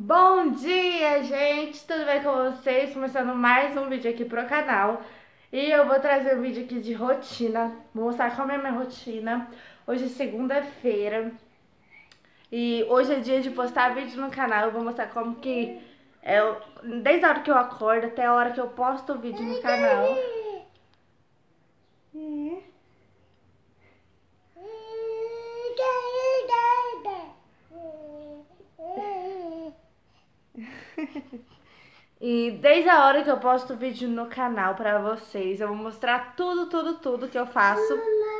Bom dia, gente! Tudo bem com vocês? Começando mais um vídeo aqui pro canal. E eu vou trazer um vídeo aqui de rotina. Vou mostrar como é a minha rotina. Hoje é segunda-feira. E hoje é dia de postar vídeo no canal. Eu vou mostrar como que é desde a hora que eu acordo até a hora que eu posto o vídeo no canal. E desde a hora que eu posto vídeo no canal pra vocês, eu vou mostrar tudo que eu faço.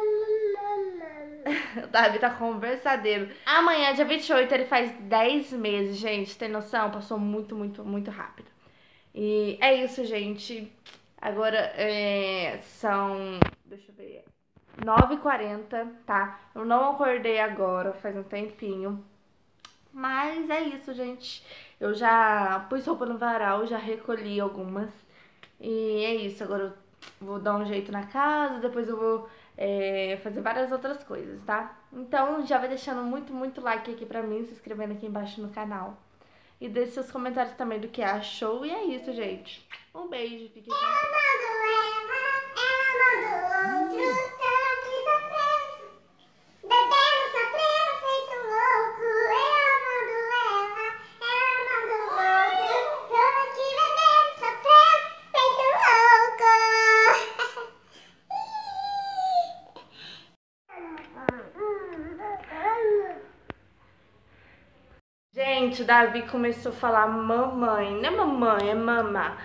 O Davi tá conversadeiro. Amanhã, dia 28, ele faz 10 meses, gente. Tem noção? Passou muito rápido. E é isso, gente. Agora são... Deixa eu ver... 9h40, tá? Eu não acordei agora, faz um tempinho. Mas é isso, gente. Eu já pus roupa no varal, já recolhi algumas. E é isso, agora eu vou dar um jeito na casa, depois eu vou fazer várias outras coisas, tá? Então já vai deixando muito like aqui pra mim, se inscrevendo aqui embaixo no canal. E deixe seus comentários também do que achou. E é isso, gente. Um beijo, fique com Gente, o Davi começou a falar mamãe. Não é mamãe, é mama.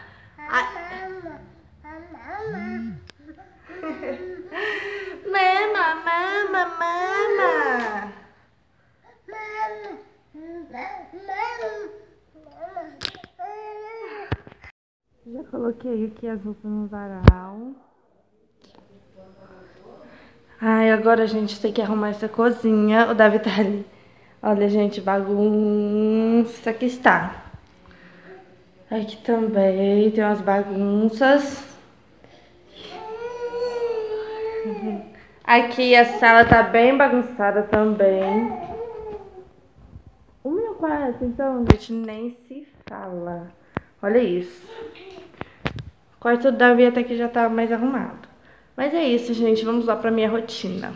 Mama. Já coloquei aqui as roupas no varal. Ai, agora a gente tem que arrumar essa cozinha. O Davi tá ali. Olha, gente, bagunça que está. Aqui também tem umas bagunças. Aqui a sala tá bem bagunçada também. 1h04, então, gente, nem se fala. Olha isso. O quarto do Davi até que já tá mais arrumado. Mas é isso, gente. Vamos lá pra minha rotina.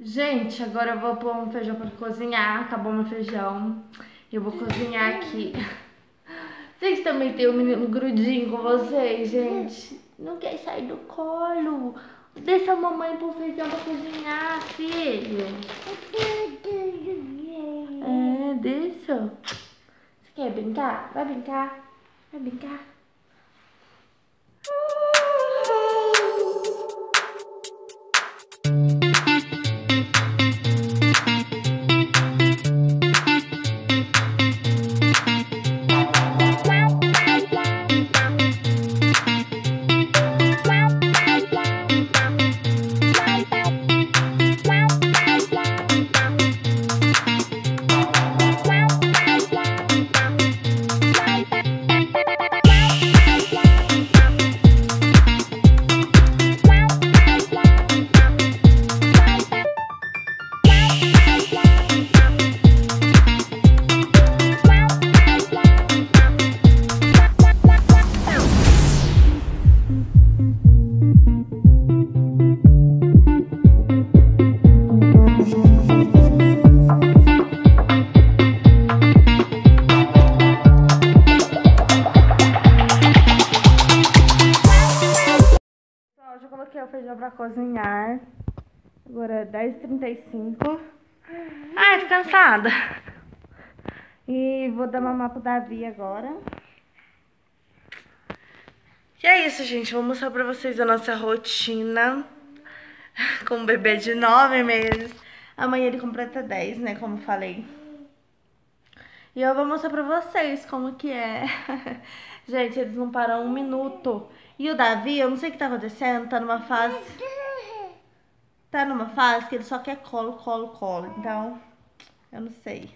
Gente, agora eu vou pôr um feijão pra cozinhar. Acabou meu feijão. Eu vou cozinhar aqui. Vocês também têm um menino grudinho com vocês, gente? Não quer sair do colo. Deixa a mamãe pôr feijão pra cozinhar, filho. É, deixa. Você quer brincar? Vai brincar. Vai brincar. Já coloquei o feijão pra cozinhar. Agora é 10h35. Ai, tô cansada. E vou dar mamar pro Davi agora. E é isso, gente. Vou mostrar pra vocês a nossa rotina com um bebê de 9 meses. Amanhã ele completa 10, né? Como falei. E eu vou mostrar pra vocês como que é. Gente, eles não param um minuto. E o Davi, eu não sei o que tá acontecendo, tá numa fase que ele só quer colo, colo, colo. Então, eu não sei.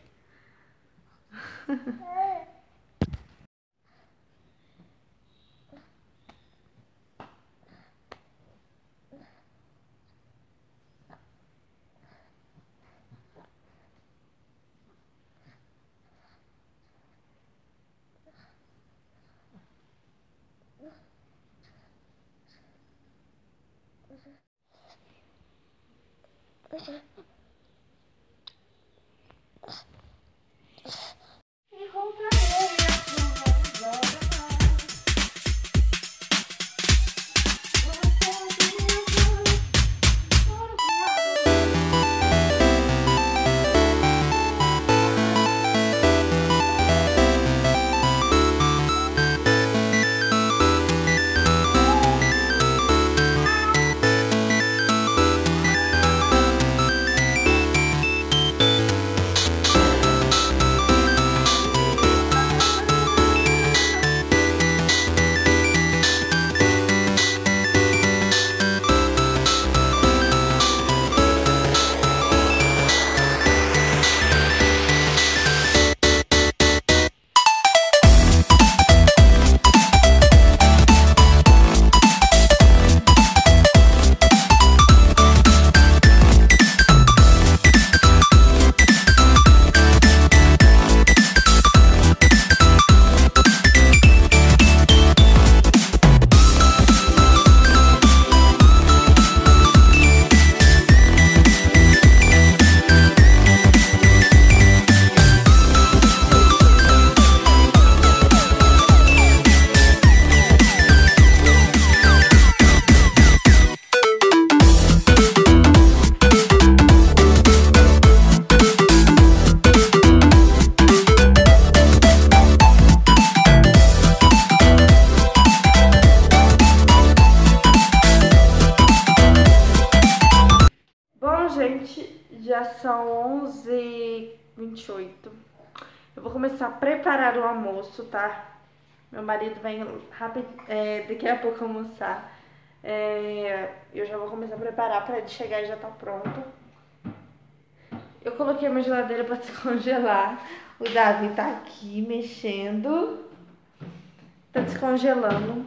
Gente, já são 11h28. Eu vou começar a preparar o almoço, tá? Meu marido vem daqui a pouco almoçar. Eu já vou começar a preparar pra ele chegar e já tá pronto. Eu coloquei uma geladeira pra descongelar. O Davi tá aqui mexendo. Tá descongelando.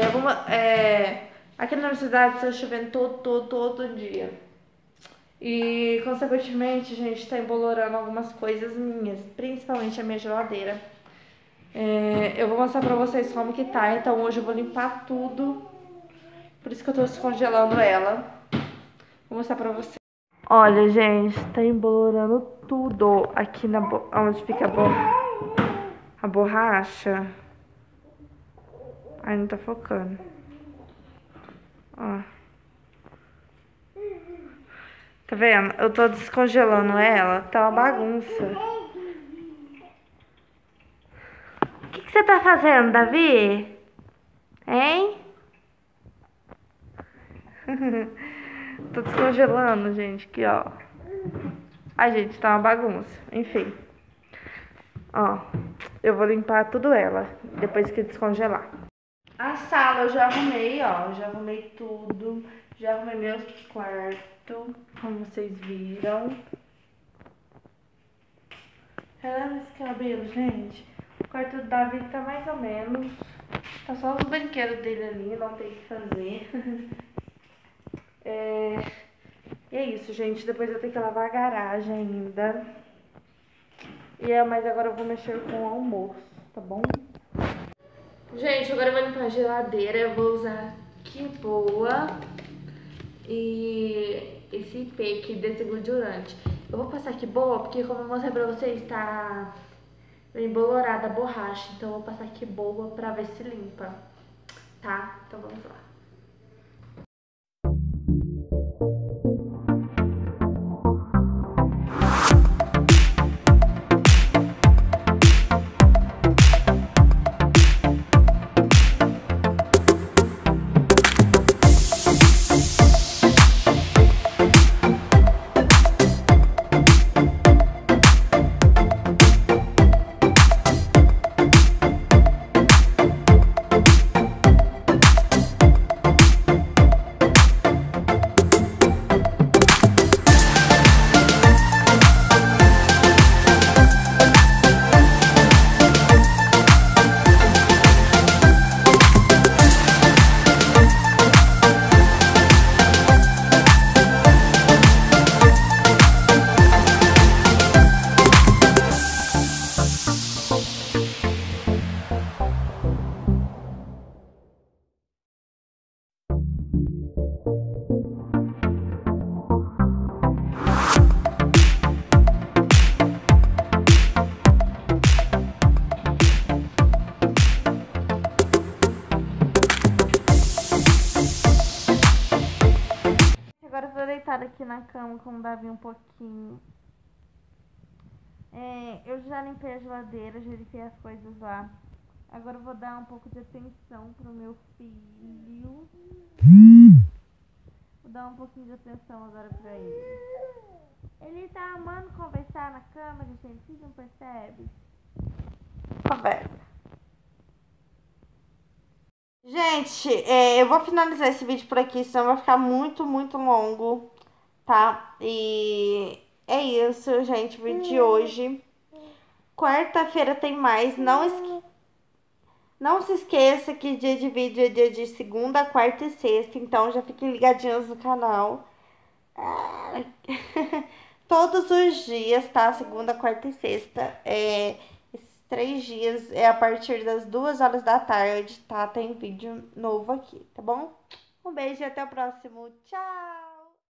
Aqui na minha cidade tá chovendo todo dia. E, consequentemente, gente, tá embolorando algumas coisas minhas, principalmente a minha geladeira. Eu vou mostrar pra vocês como que tá, então hoje eu vou limpar tudo. Por isso que eu tô descongelando ela. Vou mostrar pra vocês. Olha, gente, tá embolorando tudo aqui onde fica a borracha. Ai, não tá focando. Ó. Tá vendo? Eu tô descongelando ela. Tá uma bagunça. O que você tá fazendo, Davi? Hein? Tô descongelando, gente. Aqui, ó. Ai, gente, tá uma bagunça. Enfim. Ó. Eu vou limpar tudo ela. Depois que descongelar. A sala eu já arrumei, ó. Já arrumei tudo. Já arrumei meu quarto. Como vocês viram. Olha esse cabelo, gente. O quarto do Davi tá mais ou menos. Tá só os brinquedos dele ali, não tem o que fazer. E é isso, gente. Depois eu tenho que lavar a garagem ainda. Mas agora eu vou mexer com o almoço, tá bom? Gente, agora eu vou limpar a geladeira. Eu vou usar que boa e esse IP aqui desengordurante. Eu vou passar que boa, porque como eu mostrei pra vocês, tá embolorada a borracha. Então eu vou passar que boa pra ver se limpa, tá? Então vamos lá. Agora eu tô deitada aqui na cama com o Davi um pouquinho. Eu já limpei a geladeira, já limpei as coisas lá. Agora eu vou dar um pouco de atenção pro meu filho. Vou dar um pouquinho de atenção agora pra ele. Ele tá amando conversar na cama, gente. Vocês não percebem? Conversa. Gente, eu vou finalizar esse vídeo por aqui, senão vai ficar muito, muito longo, tá? E é isso, gente, o vídeo de hoje. Quarta-feira tem mais. Não se esqueça que dia de vídeo é dia de segunda, quarta e sexta. Então já fiquem ligadinhos no canal. Todos os dias, tá? Segunda, quarta e sexta. Esses 3 dias é a partir das 2 horas da tarde, tá? Tem vídeo novo aqui, tá bom? Um beijo e até o próximo. Tchau!